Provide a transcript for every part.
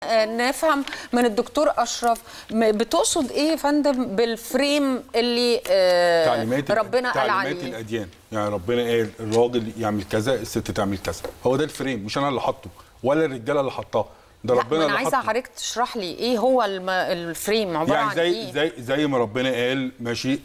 نفهم من الدكتور اشرف بتقصد ايه يا فندم بالفريم اللي ربنا قال عليه؟ تعليمات الاديان، يعني ربنا قال الراجل يعمل كذا، الست تعمل كذا، هو ده الفريم، مش انا اللي حاطه ولا الرجاله اللي حطاه، ده ربنا اللي حطه. انا عايزه حضرتك تشرح لي ايه هو الفريم عباره يعني عن ايه؟ زي ما ربنا قال ماشي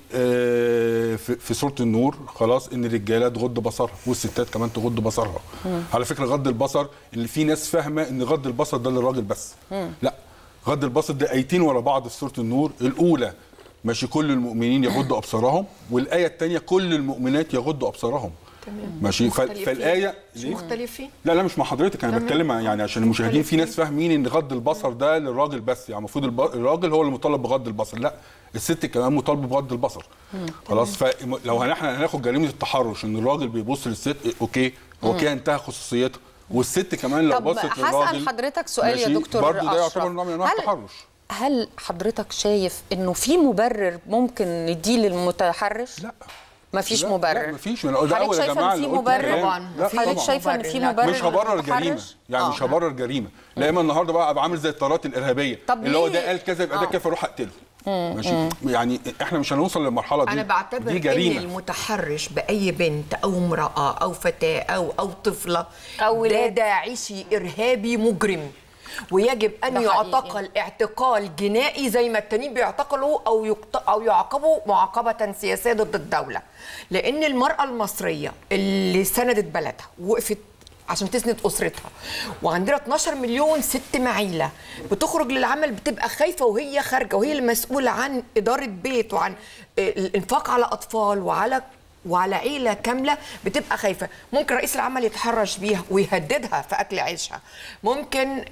في سوره النور خلاص، ان الرجاله تغض بصرها والستات كمان تغض بصرها. على فكره غض البصر اللي في ناس فاهمه ان غض البصر ده للراجل بس. لا، غض البصر ده ايتين ورا بعض في سوره النور، الاولى ماشي كل المؤمنين يغضوا ابصارهم، والايه الثانيه كل المؤمنات يغضوا ابصارهم. تمام. ماشي. فالايه مش مختلفين. لا مش مع حضرتك، انا بتكلم يعني عشان المشاهدين، في ناس فاهمين ان غض البصر ده للراجل بس، يعني المفروض الراجل هو اللي مطالب بغض البصر، لا الست كمان مطالبه بغض البصر. خلاص، فلو احنا هناخد جريمه التحرش ان الراجل بيبص للست، اوكي هو كده انتهى خصوصيتها، والست كمان لو بصت للراجل. طب هسأل حضرتك سؤال يا دكتور برضه ده أشرف، يعتبر نوع من انواع التحرش. هل حضرتك شايف انه في مبرر ممكن نديه للمتحرش؟ لا مفيش مبرر. لا مفيش. من ده اول يا جماعه اللي مبرر. طبعا حضرتك شايفه ان في مبرر؟ مش هبرر جريمه، يعني مش هبرر جريمه، لا اما النهارده بقى ابقى عامل زي الطيارات الارهابيه اللي هو ده قال كذا يبقى ده كيف اروح اقتله. ماشي. يعني احنا مش هنوصل للمرحله دي. انا بعتبر دي جريمه. ان المتحرش باي بنت او امراه او فتاه او طفله أو ده داعشي ارهابي مجرم، ويجب ان يعتقل اعتقال جنائي زي ما التانيين بيعتقلوا او يعاقبوا معاقبه سياسيه ضد الدوله. لان المراه المصريه اللي سندت بلدها وقفت عشان تسند اسرتها، وعندنا 12 مليون ست معيله بتخرج للعمل بتبقى خايفه وهي خارجه، وهي المسؤوله عن اداره بيت وعن الانفاق على اطفال وعلى عيله كامله، بتبقى خايفه. ممكن رئيس العمل يتحرش بيها ويهددها في اكل عيشها، ممكن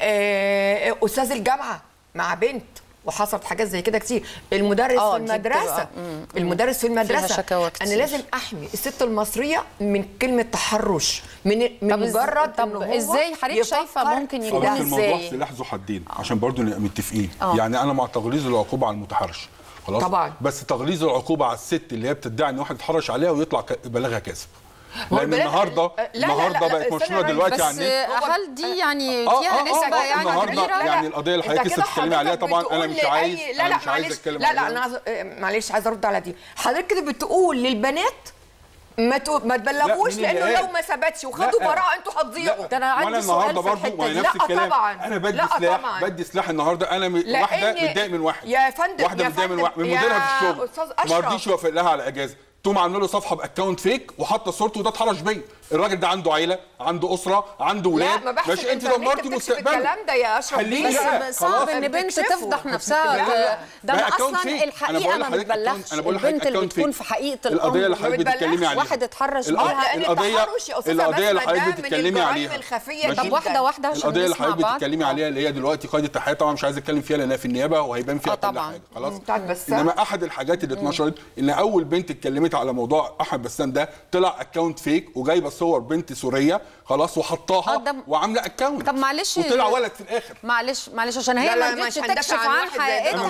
استاذ الجامعه مع بنت، وحصلت حاجات زي كده كتير، المدرس في المدرسه، المدرس في المدرسه. انا لازم احمي الست المصريه من كلمه تحرش، من مجرد طب ازاي حضرتك شايفه ممكن يكون ازاي؟ الموضوع سلاح ذو حدين عشان برضو نبقى متفقين. يعني انا مع تغليظ العقوبه على المتحرش خلاص طبعا، بس تغليظ العقوبه على الست اللي هي بتدعي ان واحد اتحرش عليها ويطلع بلاغها كاذب، لان النهارده بقت مشهوره دلوقتي على النت. بس هل دي يعني فيها نسبه يعني كبيره؟ يعني القضيه اللي حضرتك لسه بتتكلمي عليها طبعا انا مش عايز اتكلم. لا انا معلش عايز ارد على دي. حضرتك كده بتقول للبنات ما تبلغوش، لانه لو ما ثبتش وخدوا براءه انتوا هتضيعوا. ده انا عندي سؤال في الحته دي. نفس الكلام. انا بدي سلاح النهارده، انا واحده متضايق من واحد يا فندم، واحده متضايق من مديرها في الشغل، ما رضيش يوافق لها على اجازه، تقوم عامله له صفحه باكونت فيك وحاطه صورته وده اتحرش بيا. الراجل ده عنده عيله، عنده اسره، عنده ولاد، ماشي. انت دمرتي مستقبله. الكلام ده يا اشرف بس صعب ان بنت تفضح نفسها. ده اصلا الحقيقه ما بتبلغش. البنت اللي بتكون في حقيقه القضيه اللي حضرتك بتتكلمي عليها، واحد اتحرش بيها. القضيه اللي حضرتك بتتكلمي عليها، طب واحده واحده عشان القضيه اللي حضرتك بتتكلمي عليها اللي هي دلوقتي قيد التحقيق، طبعا مش عايز اتكلم فيها لانها في النيابه وهيبان فيها كل حاجه خلاص. انما احد الحاجات اللي اتنشرت ان اول بنت اتكلمت على موضوع احمد بسام ده طلع اكونت فيك وجايبه صور بنت سوريه خلاص وحطاها وعامله اكونت. طب معلش، وطلع ولد في الاخر. معلش عشان هي ما رضتش تكشف عن حقيقتها.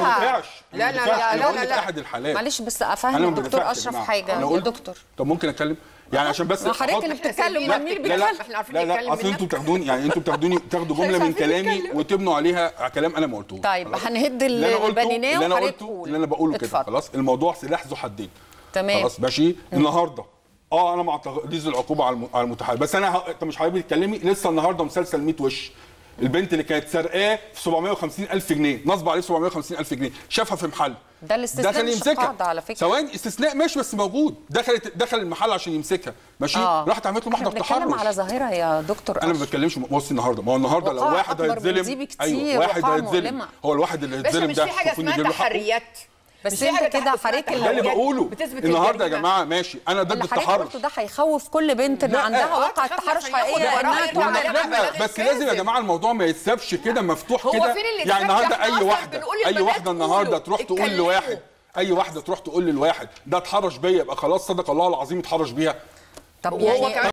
لا احد الحالات. معلش بس افهم الدكتور اشرف حاجه يا دكتور. طب ممكن اتكلم يعني عشان بس حضرتك اللي بتتكلم، مين اللي بيتكلم؟ لا اصل انتوا بتاخدوني، يعني انتوا بتاخدوا جمله من كلامي وتبنوا عليها كلام انا ما قلتوش. طيب هنهد البنيناه وحضرتك اللي انا بقوله كده خلاص. الموضوع سلاح ذو حدين. تمام خلاص ماشي. النهارده انا مع تغليظ العقوبه على المتحرش، بس انت مش حابب تتكلمي. لسه النهارده مسلسل 100 وش، البنت اللي كانت سرقاه في 750,000 جنيه، نصب عليه 750,000 جنيه، شافها في محل، ده الاستثناء مش قاعده على فكره. ثواني، استثناء ماشي بس موجود، دخل المحل عشان يمسكها ماشي. راحت عملت له محضر تحرش. بنتكلم على ظاهره يا دكتور. انا ما بتكلمش. بصي النهارده، ما هو النهارده لو واحد هيتظلم، ايوه واحد هيتظلم، هو الواحد اللي هيتظلم ده مش في حاجه اسمها تحريات. بس انت كده حضرتك اللي بقوله النهارده يا جماعه ماشي، انا ضد التحرش. ده هيخوف كل بنت ان عندها واقعة تحرش حقيقيه انها تعمل. بس لازم يا جماعه الموضوع ما يتسابش كده مفتوح كده. يعني النهارده اي واحده النهارده تروح تقول لواحد، اي واحده تروح تقول للواحد ده اتحرش بيا، يبقى خلاص صدق الله العظيم اتحرش بيها. طب يعني